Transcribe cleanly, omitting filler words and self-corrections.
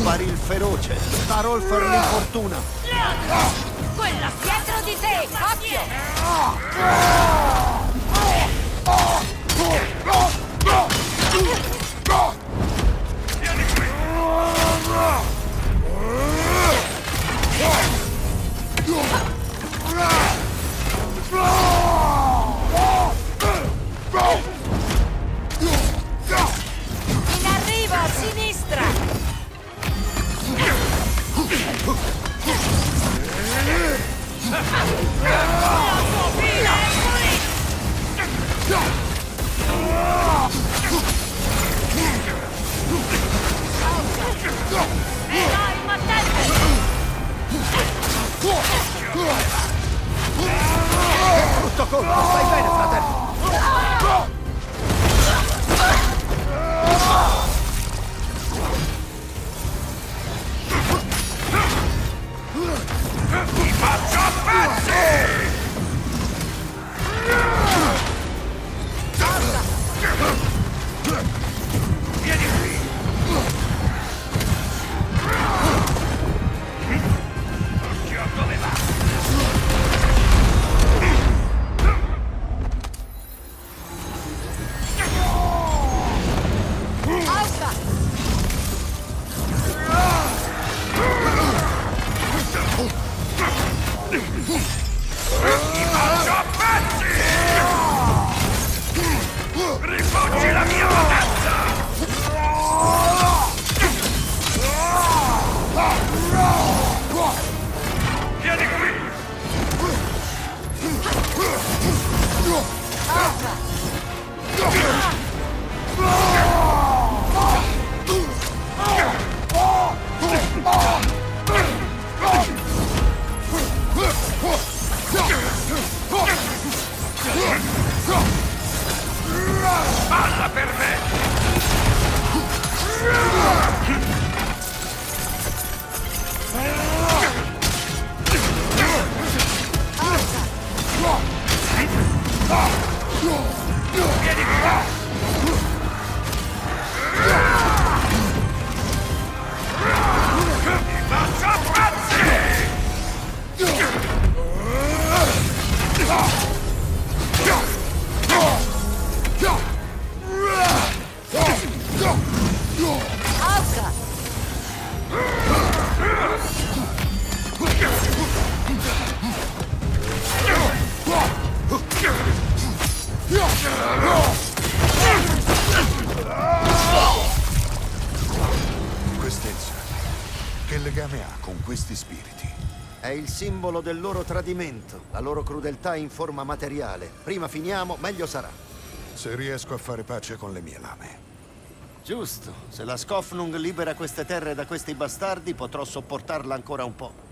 Baril feroce. Starolfer l'infortuna. Quella dietro di te! Occhio! Vieni qui! In arrivo a sinistra! Eroi battente! Brutto colpo, stai bene, fratello. Ti faccio a pezzi! Vieni qui! Occhio a dove va! Alza! Ti faccio a pezzi! Rifuggi la mia potenza! Vieni qui! Balla per me! Vieni qua! Ti faccio a pezzi! Alza! Quest'Ezio, che legame ha con questi spiriti? È il simbolo del loro tradimento, la loro crudeltà in forma materiale. Prima finiamo, meglio sarà. Se riesco a fare pace con le mie lame. Giusto. Se la Skofnung libera queste terre da questi bastardi, potrò sopportarla ancora un po'.